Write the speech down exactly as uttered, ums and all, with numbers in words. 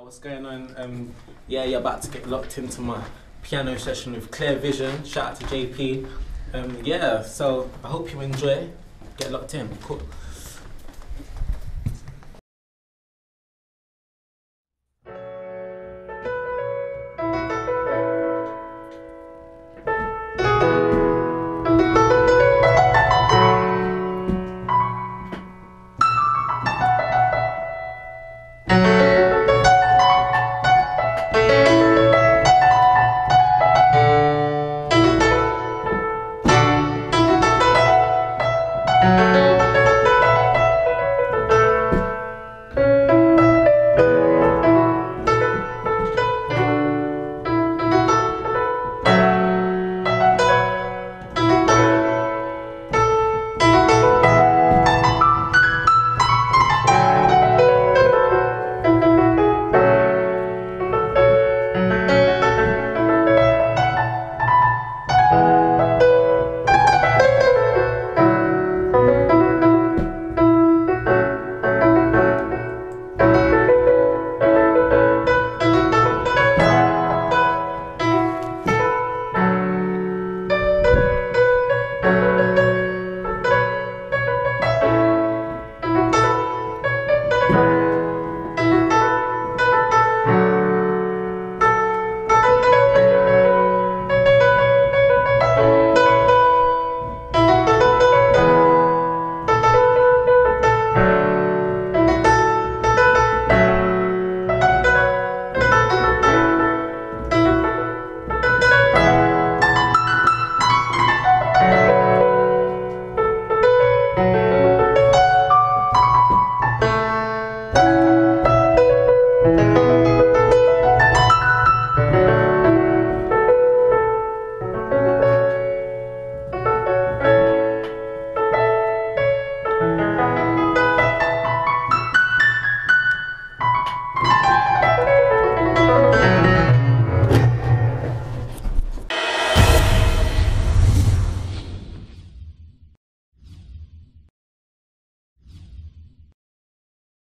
what's going on? Um, yeah, you're about to get locked into my piano session with Clear Vision. Shout out to J P. Um, yeah, so I hope you enjoy. Get locked in. Cool. Thank